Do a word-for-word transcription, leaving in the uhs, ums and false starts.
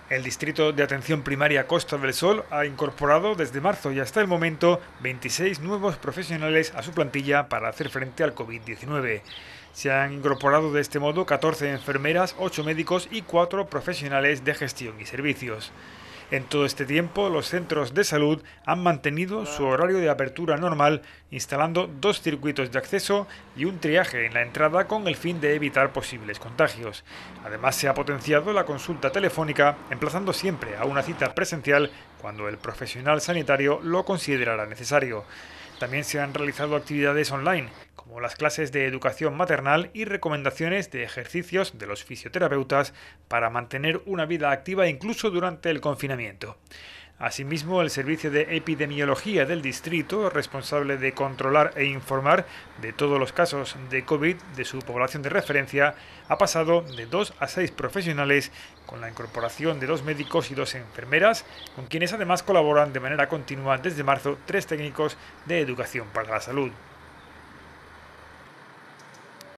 El Distrito de Atención Primaria Costa del Sol ha incorporado desde marzo y hasta el momento veintiséis nuevos profesionales a su plantilla para hacer frente al COVID diecinueve. Se han incorporado de este modo catorce enfermeras, ocho médicos y cuatro profesionales de gestión y servicios. En todo este tiempo, los centros de salud han mantenido su horario de apertura normal, instalando dos circuitos de acceso y un triaje en la entrada con el fin de evitar posibles contagios. Además, se ha potenciado la consulta telefónica, emplazando siempre a una cita presencial cuando el profesional sanitario lo considerara necesario. También se han realizado actividades online, como las clases de educación maternal y recomendaciones de ejercicios de los fisioterapeutas para mantener una vida activa incluso durante el confinamiento. Asimismo, el Servicio de Epidemiología del Distrito, responsable de controlar e informar de todos los casos de COVID de su población de referencia, ha pasado de dos a seis profesionales, con la incorporación de dos médicos y dos enfermeras, con quienes además colaboran de manera continua desde marzo tres técnicos de educación para la salud.